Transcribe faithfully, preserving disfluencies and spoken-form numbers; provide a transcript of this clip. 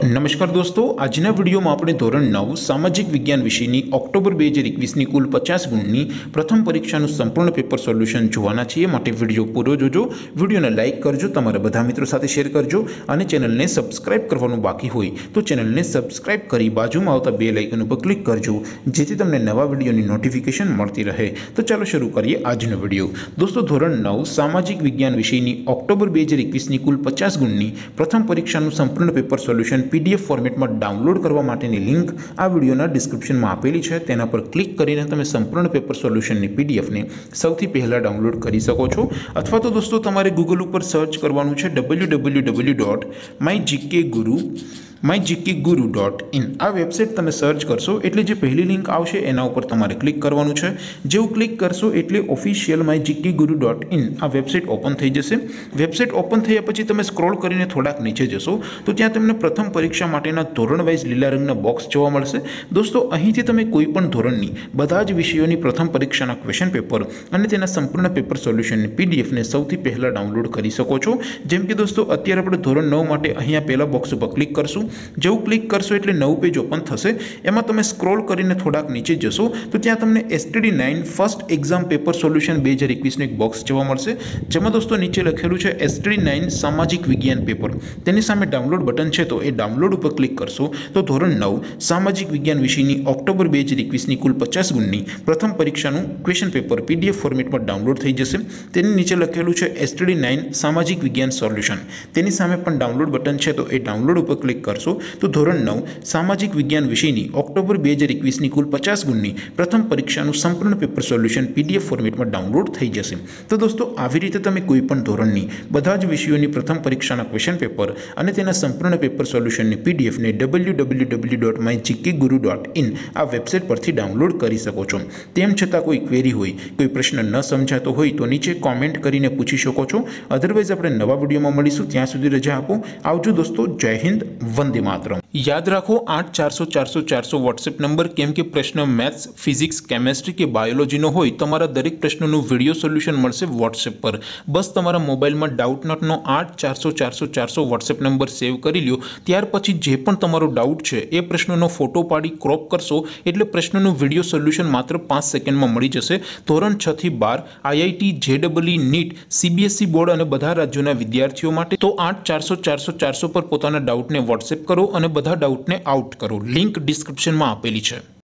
નમસ્કાર દોસ્તો, આજના વિડીયોમાં આપણે ધોરણ નવ સામાજિક વિજ્ઞાન વિષયની ઓક્ટોબર બે હજાર એકવીસની કુલ પચાસ ગુણની પ્રથમ પરીક્ષાનું સંપૂર્ણ પેપર સોલ્યુશન જોવાના છીએ. માટે વિડીયો પૂરો જોજો, વિડીયોને લાઇક કરજો, તમારા બધા મિત્રો સાથે શેર કરજો અને ચેનલને સબસ્ક્રાઇબ કરવાનું બાકી હોય તો ચેનલને સબસ્ક્રાઇબ કરી બાજુમાં આવતા બે લાઇકન ઉપર ક્લિક કરજો, જેથી તમને નવા વિડીયોની નોટિફિકેશન મળતી રહે. તો ચાલો શરૂ કરીએ આજનો વિડીયો. દોસ્તો, ધોરણ નવ સામાજિક વિજ્ઞાન વિષયની ઓક્ટોબર બે હજાર એકવીસની કુલ પચાસ ગુણની પ્રથમ પરીક્ષાનું સંપૂર્ણ પેપર સોલ્યુશન પીડીએફ ફોર્મેટમાં ડાઉનલોડ કરવા માટેની લિંક આ વિડીયોના ડિસ્ક્રિપ્શનમાં આપેલી છે. તેના પર ક્લિક કરીને તમે સંપૂર્ણ પેપર સોલ્યુશનની પીડીએફને સૌથી પહેલાં ડાઉનલોડ કરી શકો છો. અથવા તો દોસ્તો તમારે ગૂગલ ઉપર સર્ચ કરવાનું છે W W W dot my GK Guru my GK Guru dot in. આ વેબસાઇટ તમે સર્ચ કરશો એટલે જે પહેલી લિંક આવશે એના ઉપર તમારે ક્લિક કરવાનું છે. જેવું ક્લિક કરશો એટલે official my GK Guru dot in આ વેબસાઇટ ઓપન થઈ જશે. વેબસાઇટ ઓપન થયા પછી તમે સ્ક્રોલ કરીને થોડાક નીચે જશો તો ત્યાં તમને પ્રથમ પરીક્ષા માટેના ધોરણ વાઇઝ લીલા રંગના બોક્સ જોવા મળશે. દોસ્તો, અહીંથી તમે કોઈ પણ ધોરણની બધા જ વિષયોની પ્રથમ પરીક્ષાના ક્વેશ્ચન પેપર અને તેના સંપૂર્ણ પેપર સોલ્યુશનની પીડીએફને સૌથી પહેલાં ડાઉનલોડ કરી શકો છો. જેમ કે દોસ્તો, અત્યારે આપણે ધોરણ નવ માટે અહીંયા પહેલા બોક્સ ઉપર ક્લિક કરશું. જેવું ક્લિક કરશો એટલે નવું પેજ ઓપન થશે. એમાં તમે સ્ક્રોલ કરીને થોડાક નીચે જશો તો ત્યાં તમને STD nine first exam paper solution બે હજાર એકવીસનું એક બોક્સ જોવા મળશે, જેમાં દોસ્તો નીચે લખેલું છે એસટીડી નાઇન સામાજિક વિજ્ઞાન પેપર. તેની સામે ડાઉનલોડ બટન છે, તો એ ડાઉનલોડ ઉપર ક્લિક કરશો તો ધોરણ નવ સામાજિક વિજ્ઞાન વિષયની ઓક્ટોબર બે હજાર એકવીસની કુલ પચાસ ગુણની પ્રથમ પરીક્ષાનું ક્વેશ્ચન પેપર પીડીએફ ફોર્મેટમાં ડાઉનલોડ થઈ જશે. તેની નીચે લખેલું છે એસટીડી નાઇન સામાજિક વિજ્ઞાન સોલ્યુશન. તેની સામે પણ ડાઉનલોડ બટન છે, તો એ ડાઉનલોડ ઉપર ક્લિક કરશો તો ધોરણ નવ સામાજિક વિજ્ઞાન વિષયની ઓક્ટોબર બે હજાર એકવીસની કુલ પચાસ ગુણની પ્રથમ પરીક્ષાનું સંપૂર્ણ પેપર સોલ્યુશન પીડીએફ ફોર્મેટમાં ડાઉનલોડ થઈ જશે. તો દોસ્તો, આવી રીતે તમે કોઈ પણ ધોરણની બધા જ વિષયોની પ્રથમ પરીક્ષાના ક્વેશ્ચન પેપર અને તેના સંપૂર્ણ પેપર સોલ્યુશનની પીડીએફને W W W dot my GK Guru dot in આ વેબસાઇટ પરથી ડાઉનલોડ કરી શકો છો. તેમ છતાં કોઈ ક્વેરી હોય, કોઈ પ્રશ્ન ન સમજાતો હોય તો નીચે કોમેન્ટ કરીને પૂછી શકો છો. અધરવાઇઝ આપણે નવા વિડીયોમાં મળીશું. ત્યાં સુધી રજા આપો. આવજો દોસ્તો. જય હિન્દ. વંદે માતરમ. યાદ રાખો આઠ ચારસો ચારસો ચારસો વોટ્સએપ નંબર. કેમ કે પ્રશ્ન મેથ્સ, ફિઝિક્સ, કેમેસ્ટ્રી કે બાયોલોજીનો હોય, તમારા દરેક પ્રશ્નનું વિડીયો સોલ્યુશન મળશે વોટ્સએપ પર. બસ તમારા મોબાઈલમાં ડાઉટ નોટનો આઠ ચારસો ચારસો ચારસો વોટ્સએપ નંબર સેવ કરી લ્યો. ત્યાર પછી જે પણ તમારો ડાઉટ છે એ પ્રશ્નનો ફોટો પાડી ક્રોપ કરશો એટલે પ્રશ્નનું વિડીયો સોલ્યુશન માત્ર પાંચ સેકન્ડમાં મળી જશે. ધોરણ છ થી બાર આઈઆઈટી, જેડબલઈ, નીટ, સીબીએસઈ બોર્ડ અને બધા રાજ્યોના વિદ્યાર્થીઓ માટે તો આઠ ચારસો ચારસો ચારસો પર પોતાના ડાઉટને વોટ્સએપ કરો અને બધા ડાઉટને આઉટ કરો. લિંક ડિસ્ક્રિપ્શનમાં આપેલી છે.